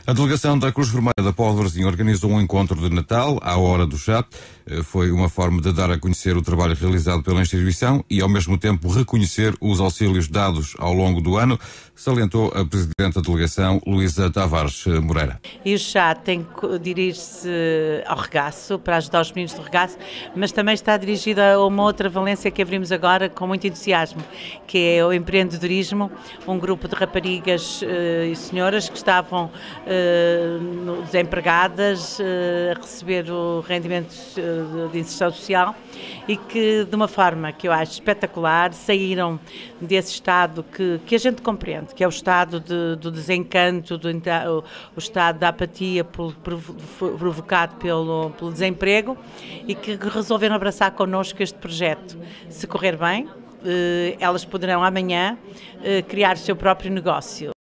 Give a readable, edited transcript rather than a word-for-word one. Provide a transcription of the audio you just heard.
A delegação da Cruz Vermelha da Póvoa de Varzim organizou um encontro de Natal à hora do chá. Foi uma forma de dar a conhecer o trabalho realizado pela instituição e, ao mesmo tempo, reconhecer os auxílios dados ao longo do ano, salientou a Presidente da Delegação, Luísa Tavares Moreira. E o chá tem que dirigir-se ao regaço, para ajudar os meninos do regaço, mas também está dirigido a uma outra valência que abrimos agora com muito entusiasmo, que é o empreendedorismo, um grupo de raparigas e senhoras que estavam desempregadas a receber o rendimento de inserção social e que, de uma forma que eu acho espetacular, saíram desse estado que a gente compreende, que é o estado do desencanto, o estado da apatia provocado pelo desemprego, e que resolveram abraçar connosco este projeto. Se correr bem, elas poderão amanhã criar o seu próprio negócio.